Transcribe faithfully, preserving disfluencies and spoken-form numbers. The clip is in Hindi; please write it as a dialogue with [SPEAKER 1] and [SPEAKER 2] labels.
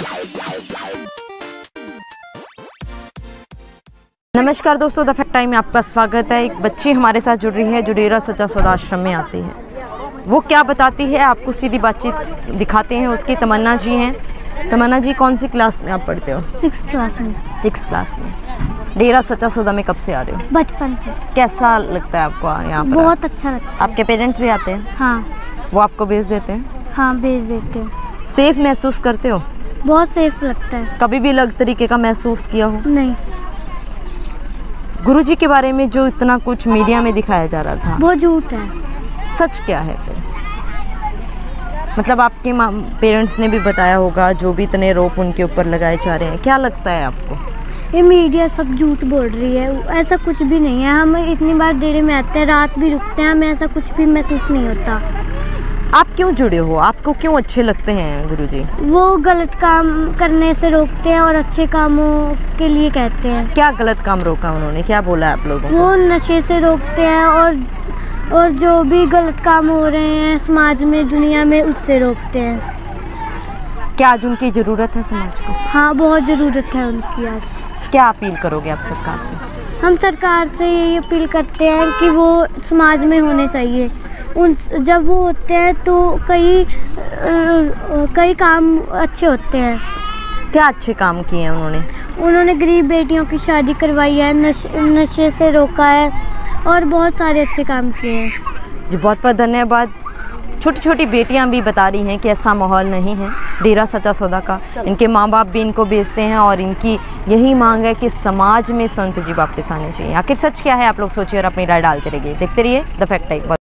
[SPEAKER 1] नमस्कार दोस्तों, द फैक्ट टाइम में आपका स्वागत है। एक बच्ची हमारे साथ जुड़ रही है जो डेरा सच्चा सौदा आश्रम में आती है। वो क्या बताती है आपको सीधी बातचीत दिखाते हैं। उसकी तमन्ना जी हैं। तमन्ना जी, कौन सी क्लास में आप पढ़ते हो?
[SPEAKER 2] सिक्स क्लास में।
[SPEAKER 1] सिक्स क्लास में। डेरा सच्चा सौदा में कब से आ रहे हो?
[SPEAKER 2] बचपन से।
[SPEAKER 1] कैसा लगता है आपको यहाँ पर?
[SPEAKER 2] बहुत अच्छा लगता है।
[SPEAKER 1] आपके पेरेंट्स भी आते हैं?
[SPEAKER 2] हाँ।
[SPEAKER 1] वो आपको भेज देते हैं?
[SPEAKER 2] हाँ, भेज देते हैं।
[SPEAKER 1] सेफ महसूस करते हो?
[SPEAKER 2] बहुत सेफ लगता है।
[SPEAKER 1] कभी भी अलग तरीके का महसूस किया हो?
[SPEAKER 2] नहीं।
[SPEAKER 1] गुरुजी के बारे में जो इतना कुछ मीडिया में दिखाया जा रहा था,
[SPEAKER 2] वो झूठ है।
[SPEAKER 1] सच क्या है फिर? मतलब आपके पेरेंट्स ने भी बताया होगा, जो भी इतने आरोप उनके ऊपर लगाए जा रहे हैं, क्या लगता है आपको?
[SPEAKER 2] ये मीडिया सब झूठ बोल रही है। ऐसा कुछ भी नहीं है। हम इतनी बार डेरे में आते हैं, रात भी रुकते हैं, हमें ऐसा कुछ भी महसूस नहीं होता।
[SPEAKER 1] आप क्यों जुड़े हो? आपको क्यों अच्छे लगते हैं गुरुजी?
[SPEAKER 2] वो गलत काम करने से रोकते हैं और अच्छे कामों के लिए कहते हैं।
[SPEAKER 1] क्या गलत काम रोका उन्होंने? क्या बोला है आप लोगों को?
[SPEAKER 2] वो नशे से रोकते हैं और और जो भी गलत काम हो रहे हैं समाज में, दुनिया में, उससे रोकते हैं।
[SPEAKER 1] क्या आज उनकी ज़रूरत है समाज को?
[SPEAKER 2] हाँ, बहुत ज़रूरत है उनकी आज।
[SPEAKER 1] क्या अपील करोगे आप सरकार से?
[SPEAKER 2] हम सरकार से ये अपील करते हैं कि वो समाज में होने चाहिए। उन जब वो होते हैं तो कई कई काम अच्छे होते हैं।
[SPEAKER 1] क्या अच्छे काम किए हैं उन्होंने?
[SPEAKER 2] उन्होंने गरीब बेटियों की शादी करवाई है, नश, नशे से रोका है और बहुत सारे अच्छे काम किए हैं।
[SPEAKER 1] जी, बहुत बहुत धन्यवाद। छोटी छोटी बेटियां भी बता रही हैं कि ऐसा माहौल नहीं है डेरा सच्चा सौदा का। इनके माँ बाप भी इनको भेजते हैं और इनकी यही मांग है कि समाज में संत जी वापस आने चाहिए। आखिर सच क्या है, आप लोग सोचिए और अपनी राय डालते रहिए। देखते रहिए द फैक्ट टाइम।